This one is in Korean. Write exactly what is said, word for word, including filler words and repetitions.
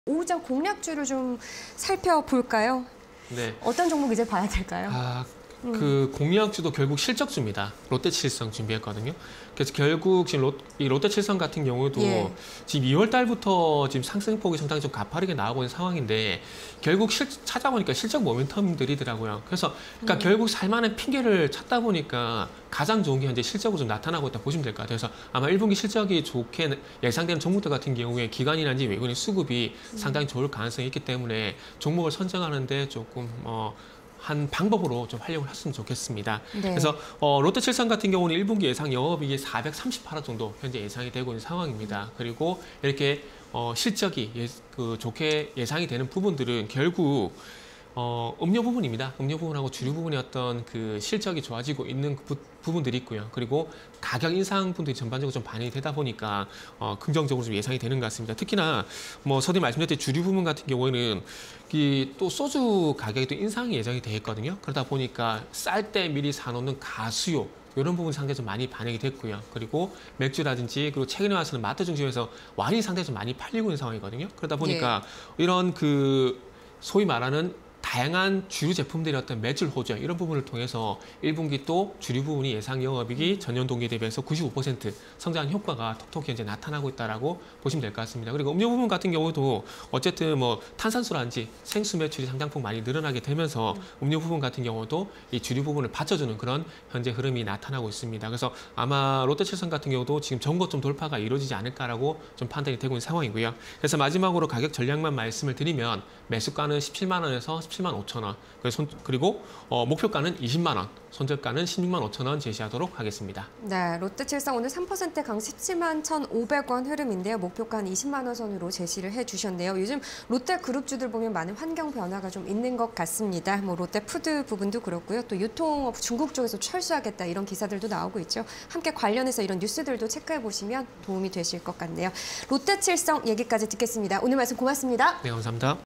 오후장 공략주를 좀 살펴볼까요? 네. 어떤 종목 이제 봐야 될까요? 아, 그 공략주도 결국 실적주입니다. 롯데칠성 준비했거든요. 그래서 결국 지금 롯, 이 롯데칠성 같은 경우도 예. 지금 이월 달부터 지금 상승폭이 상당히 좀 가파르게 나오고 있는 상황인데 결국 실, 찾아보니까 실적 모멘텀들이더라고요. 그래서 그러니까 음. 결국 살만한 핑계를 찾다 보니까 가장 좋은 게 현재 실적으로 좀 나타나고 있다 보시면 될 것 같아요. 그래서 아마 일 분기 실적이 좋게 예상되는 종목들 같은 경우에 기관이라든지 외국인 수급이 음. 상당히 좋을 가능성이 있기 때문에 종목을 선정하는데 조금 어, 한 방법으로 좀 활용을 했으면 좋겠습니다. 네. 그래서 어, 롯데칠성 같은 경우는 일 분기 예상 영업이익이 사백삼십팔 억 정도 현재 예상이 되고 있는 상황입니다. 그리고 이렇게 어, 실적이 예, 그 좋게 예상이 되는 부분들은 결국 어, 음료 부분입니다. 음료 부분하고 주류 부분의 어떤 그 실적이 좋아지고 있는 부, 부분들이 있고요. 그리고 가격 인상 분들이 전반적으로 좀 반영이 되다 보니까 어, 긍정적으로 좀 예상이 되는 것 같습니다. 특히나 뭐 서두에 말씀드렸듯이 주류 부분 같은 경우에는 이 또 소주 가격이 또 인상이 예정이 돼 있거든요. 그러다 보니까 쌀 때 미리 사놓는 가수요. 이런 부분 상당히 좀 많이 반영이 됐고요. 그리고 맥주라든지 그리고 최근에 와서는 마트 중심에서 와인이 상당히 좀 많이 팔리고 있는 상황이거든요. 그러다 보니까 예. 이런 그 소위 말하는 다양한 주류 제품들의 어떤 매출 호조 이런 부분을 통해서 일 분기 또 주류 부분이 예상 영업이익이 전년 동기 대비해서 구십오 퍼센트 성장 효과가 톡톡히 현재 나타나고 있다라고 보시면 될 것 같습니다. 그리고 음료 부분 같은 경우도 어쨌든 뭐 탄산수라든지 생수 매출이 상당폭 많이 늘어나게 되면서 음료 부분 같은 경우도 이 주류 부분을 받쳐주는 그런 현재 흐름이 나타나고 있습니다. 그래서 아마 롯데칠성 같은 경우도 지금 전고점 돌파가 이루어지지 않을까라고 좀 판단이 되고 있는 상황이고요. 그래서 마지막으로 가격 전략만 말씀을 드리면 매수가는 십칠만 원에서 십칠만 오천 원, 그리고 어, 목표가는 이십만 원, 손절가는 십육만 오천 원 제시하도록 하겠습니다. 네, 롯데칠성 오늘 삼 퍼센트 강 십칠만 천오백 원 흐름인데요. 목표가 한 이십만 원 선으로 제시를 해주셨네요. 요즘 롯데그룹주들 보면 많은 환경 변화가 좀 있는 것 같습니다. 뭐 롯데푸드 부분도 그렇고요. 또 유통업 중국 쪽에서 철수하겠다 이런 기사들도 나오고 있죠. 함께 관련해서 이런 뉴스들도 체크해 보시면 도움이 되실 것 같네요. 롯데칠성 얘기까지 듣겠습니다. 오늘 말씀 고맙습니다. 네, 감사합니다.